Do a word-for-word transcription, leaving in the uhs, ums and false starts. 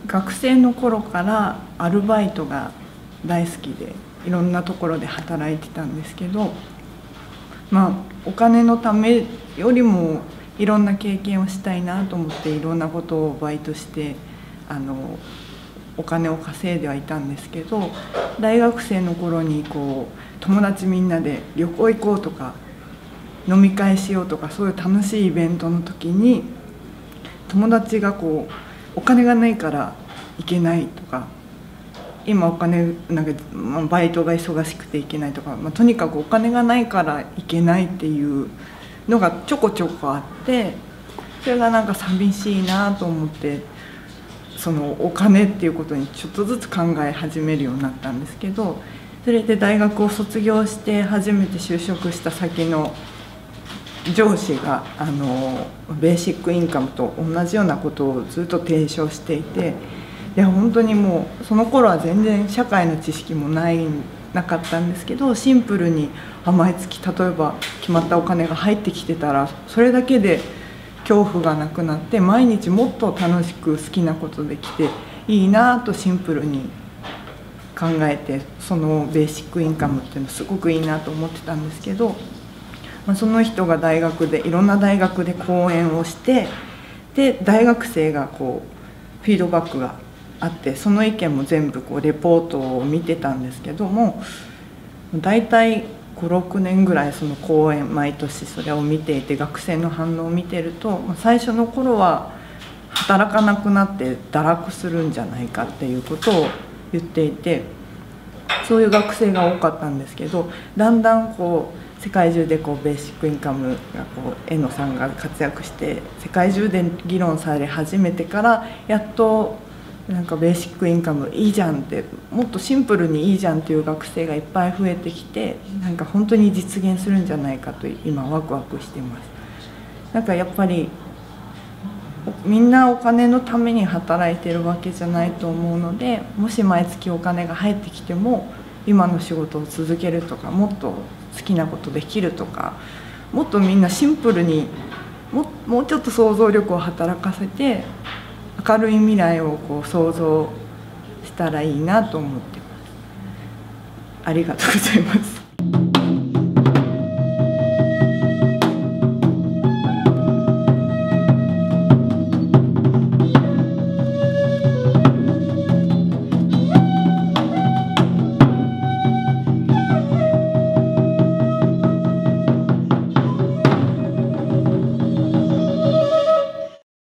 学生の頃からアルバイトが大好きでいろんなところで働いてたんですけど、まあお金のためよりもいろんな経験をしたいなと思っていろんなことをバイトしてあのお金を稼いではいたんですけど、大学生の頃にこう友達みんなで旅行行こうとか飲み会しようとかそういう楽しいイベントの時に友達がこうお金がないから行けないとか、今お金なんかバイトが忙しくて行けないとか、まあ、とにかくお金がないから行けないっていうのがちょこちょこあって、それがなんか寂しいなと思って、そのお金っていうことにちょっとずつ考え始めるようになったんですけど、それで大学を卒業して初めて就職した先の上司があのベーシックインカムと同じようなことをずっと提唱していて、いや本当にもうその頃は全然社会の知識もないなかったんですけど、シンプルにあ毎月例えば決まったお金が入ってきてたらそれだけで恐怖がなくなって、毎日もっと楽しく好きなことできていいなとシンプルに考えて、そのベーシックインカムっていうのすごくいいなと思ってたんですけど、まあ、その人が大学でいろんな大学で講演をして、で大学生がこうフィードバックがあって、その意見も全部こうレポートを見てたんですけども、大体ごろくねんぐらいその講演毎年それを見ていて、学生の反応を見てると、最初の頃は働かなくなって堕落するんじゃないかっていうことを言っていて、そういう学生が多かったんですけど、だんだんこう世界中でこうベーシックインカムがこう江野さんが活躍して世界中で議論され始めてから、やっとなんかベーシックインカムいいじゃんって、もっとシンプルにいいじゃんっていう学生がいっぱい増えてきて、なんか本当に実現するんじゃないかと今ワクワクしてます。なんかやっぱりみんなお金のために働いてるわけじゃないと思うので、もし毎月お金が入ってきても今の仕事を続けるとか、もっと好きなことできるとか、もっとみんなシンプルに も, もうちょっと想像力を働かせて明るい未来をこう想像したらいいなと思ってます。ありがとうございます。